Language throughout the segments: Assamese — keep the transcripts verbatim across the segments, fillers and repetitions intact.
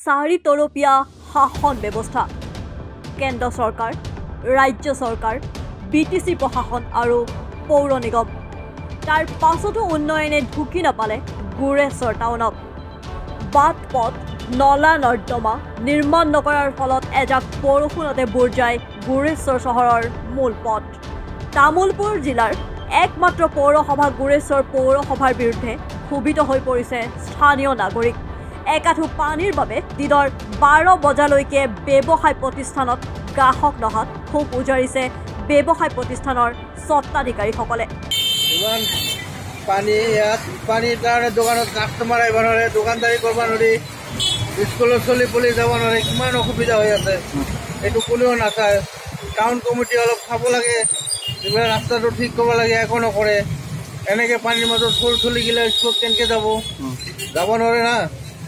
চাৰি তৰপীয়া শাসন ব্যৱস্থা কেন্দ্ৰ চৰকাৰ ৰাজ্য চৰকাৰ বিটিসি প্ৰশাসন আৰু পৌৰ নিগম তাৰ পাছতো উন্নয়নে ঢুকি নাপালে গুৰেশ্বৰ টাউনত বাট পথ নলা নৰ্দমা নিৰ্মাণ নকৰাৰ ফলত এজাক বৰষুণতে বুৰ যায় গুৰেশ্বৰ চহৰৰ মূল পথ তামুলপুৰ জিলাৰ একমাত্ৰ পৌৰসভা গুৰেশ্বৰ পৌৰসভাৰ বিৰুদ্ধে ক্ষোভিত হৈ পৰিছে স্থানীয় নাগৰিক একাঠু পানীৰ বাবে দিনৰ বাৰ বজালৈকে ব্যৱসায় প্ৰতিষ্ঠানত গ্ৰাহক নহাত ক্ষোভ উজাৰিছে ব্যৱসায় প্ৰতিষ্ঠানৰ স্বত্বাধিকাৰীসকলে ইমান পানী ইয়াত পানীৰ কাৰণে দোকানত কাষ্টমাৰ আহিব নোৱাৰে দোকানদাৰী কৰিব নোৱাৰি স্কুলত চলি পলি যাব নোৱাৰে কিমান অসুবিধা হৈ আছে এইটো কোনেও নাচায় টাউন কমিটি অলপ চাব লাগে এইবিলাক ৰাস্তাটো ঠিক কৰিব লাগে একো নকৰে এনেকৈ পানীৰ মাজত সৰু চলি গ'লে স্কুলত কেনেকৈ যাব যাব নোৱাৰে না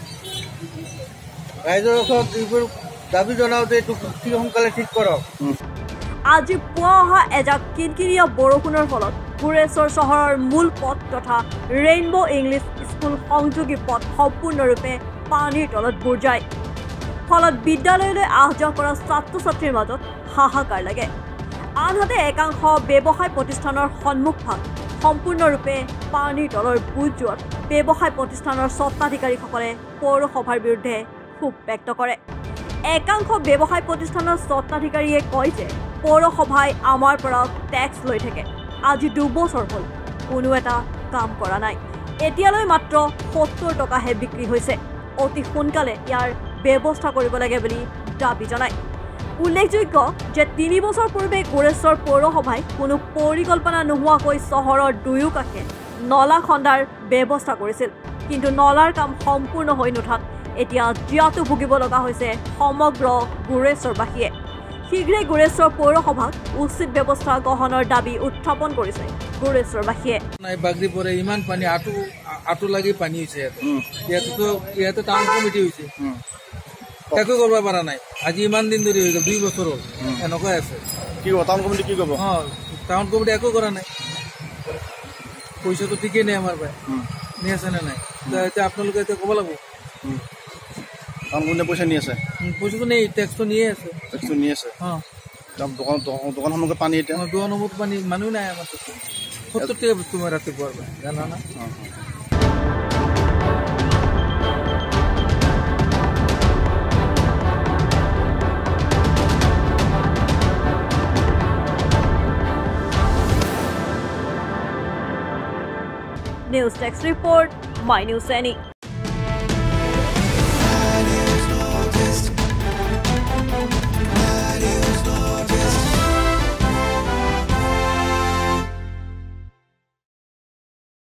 ৰাইজৰ ওচৰত এইবোৰ দাবী জনাওঁতে এইটো অতি সোনকালে ঠিক কৰক আজি পুৱা অহা এজাক কিনকিনীয়া বৰষুণৰ ফলত গুৰেশ্বৰ চহৰৰ মূল পথ তথা ৰেইনবো ইংলিছ স্কুল সংযোগী পথ সম্পূৰ্ণৰূপে পানীৰ তলত বুৰ যায় ফলত বিদ্যালয়লৈ অহা যোৱা কৰা ছাত্ৰ ছাত্ৰীৰ মাজত হাহাকাৰ লাগে আনহাতে একাংশ ব্যৱসায় প্ৰতিষ্ঠানৰ সন্মুখভাগ সম্পূৰ্ণৰূপে পানীৰ তলৰ বুজ যোৱাত ব্যৱসায় প্ৰতিষ্ঠানৰ স্বত্বাধিকাৰীসকলে পৌৰসভাৰ বিৰুদ্ধে ক্ষোভ ব্যক্ত কৰে একাংশ ব্যৱসায় প্ৰতিষ্ঠানৰ স্বত্বাধিকাৰীয়ে কয় যে পৌৰসভাই আমাৰ পৰা টেক্স লৈ থাকে আজি দুবছৰ হ'ল কোনো এটা কাম কৰা নাই এতিয়ালৈ মাত্ৰ সত্তৰ টকাহে বিক্ৰী হৈছে অতি সোনকালে ইয়াৰ ব্যৱস্থা কৰিব লাগে বুলি দাবী জনায় উল্লেখযোগ্য যে তিনি বছৰ পূৰ্বে গুৰেশ্বৰ পৌৰসভাই কোনো পৰিকল্পনা নোহোৱাকৈ চহৰৰ দুয়োকাষে নলা খন্দাৰ ব্যৱস্থা কৰিছিল কিন্তু নলাৰ কাম সম্পূৰ্ণ হৈ নুঠাত এতিয়া জিয়াতো ভুগিব লগা হৈছে সমগ্ৰ গুৰেশ্বৰবাসীয়ে শীঘ্ৰে গুৰেশ্বৰ পৌৰসভাক উচিত ব্যৱস্থা গ্ৰহণৰ দাবী উত্থাপন কৰিছে গুৰেশ্বৰবাসীয়ে বাগৰি পৰে ইমান পানী আঁঠু আঁঠু লাগি পানী হৈছে ইয়াতো ইয়াতে টাউন কমিটি হৈছে একো কৰিব পৰা নাই আজি ইমান দিন ধৰি হৈ গ'ল দুই বছৰ হ'ল এনেকুৱাই আছে কি হ'ব টাউন কমিটি কি কৰিব অঁ টাউন কমিটি একো কৰা নাই পইচাটো ঠিকেই নাই আমাৰ পাই নি আছে নে নাই এতিয়া আপোনালোকে এতিয়া ক'ব লাগিব টাউন কমিটিয়ে পইচা নি আছে পইচাটো নেই টেক্সটো নিয়ে আছে টেক্সটো নি আছে অঁ দোকান দোকান সন্মুখত পানী এতিয়া দোকান সন্মুখত পানী মানুহ নাই আমাৰ সত্তৰ টকা তোমাৰ ৰাতিপুৱাৰ পৰা জানা না News Text Report, My News Any.